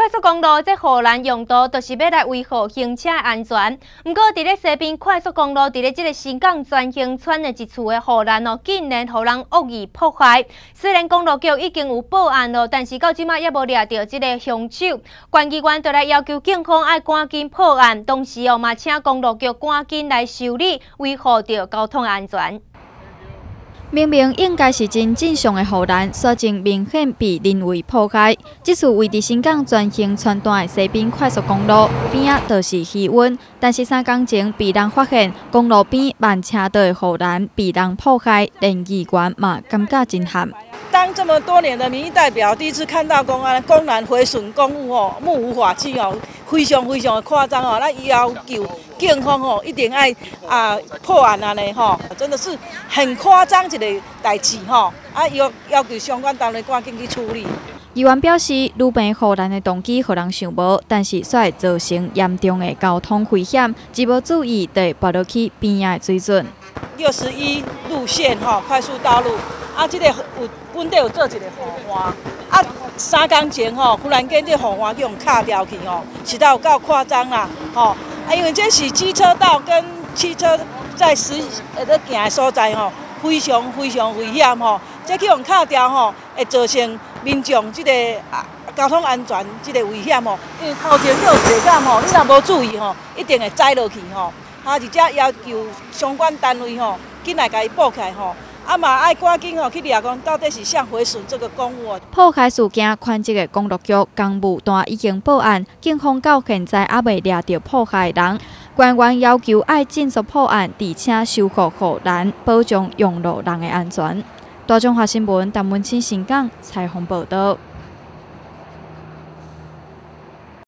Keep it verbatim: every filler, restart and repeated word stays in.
快速公路这护栏用途，就是要来维护行车安全。不过，伫咧西滨快速公路，伫咧这个新港专营村的一处的护栏哦，竟然互人恶意破坏。虽然公路局已经有报案了，但是到即马也无抓到这个凶手。关机关就来要求警方爱赶紧破案，同时哦嘛请公路局赶紧来修理，维护着交通安全。 明明应该是真正常的护栏，所情明显被人为破坏。这次位伫新港专行川段的西滨快速公路边仔，就是气温，但是三工前被人发现公路边慢车道的护栏被人破坏，连议员嘛感觉真憾。 当这么多年的民意代表，第一次看到公安公然毁损公务哦，目无法纪哦，非常非常的夸张哦。那要求警方哦一定爱啊破案啊呢吼，真的是很夸张一个代志吼。啊要要求相关单位赶紧去处理。 议员表示，路边护栏的动机，互人想无，但是却会造成严重的交通危险，一无注意，就会跌落去边仔的水准。 六十一路线吼，快速道路。 啊，这个有本地有做一个护岸，啊，三工前吼，忽然间这护岸去用卡掉去吼，实在有够夸张啦，吼！啊，因为这是机车道跟汽车在实呃咧行的所在吼，非常非常危险吼。这去用卡掉吼，会造成民众这个啊交通安全这个危险吼。因为头前有坐感吼，你若无注意吼，一定会栽落去吼。啊，而且要求相关单位吼，紧来甲伊补起来吼。 啊嘛爱赶紧吼去查讲，到底是谁毁损这个公务？ 破坏事件，宽职的公路局公务单已经报案，警方到现在还未抓到破坏人。官员要求爱尽速破案，而且修复护栏，保障用路人的安全。大中华新闻陈文清新港采访报道。